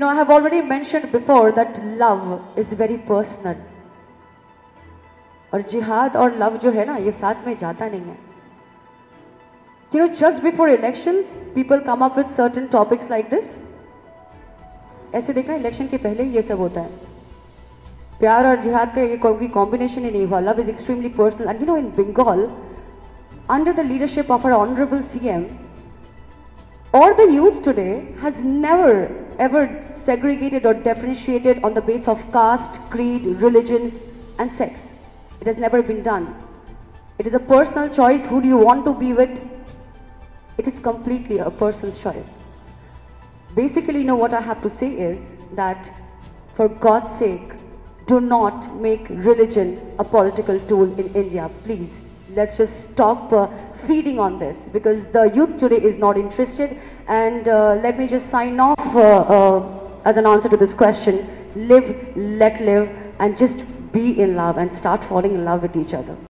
I have already mentioned before that love is very personal. और जिहाद और love जो है ना, ये साथ में जाता नहीं है. Just before elections, people come up with certain topics like this. ऐसे देखना, इलेक्शन के पहले ये सब होता है. प्यार और जिहाद का ये कोई कॉम्बिनेशन ही नहीं हुआ. Love is extremely personal. And in Bengal, under the leadership of our honorable CM, or the youth today has never ever segregated or differentiated on the basis of caste, creed, religion and sex. It has never been done. It is a personal choice. Who do you want to be with? It is completely a personal choice. Basically, what I have to say is that for God's sake, do not make religion a political tool in India. Please, let's just stop feeding on this, because the youth today is not interested. And let me just sign off as an answer to this question. Live, let live, and just be in love and start falling in love with each other.